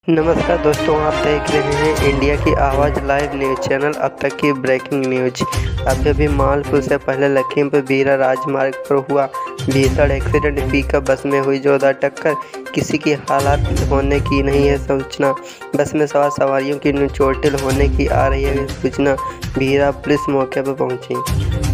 नमस्कार दोस्तों, आप देख रहे हैं इंडिया की आवाज़ लाइव न्यूज़ चैनल। अब तक की ब्रेकिंग न्यूज। अभी मालपुर से पहले लखीमपुर बीरा राजमार्ग पर हुआ भीषण एक्सीडेंट। पिकअप बस में हुई जोरदार टक्कर, किसी की हालात होने की नहीं है सूचना। बस में सवार सवारियों की चोटिल होने की आ रही है सूचना। बीरा पुलिस मौके पर पहुंची।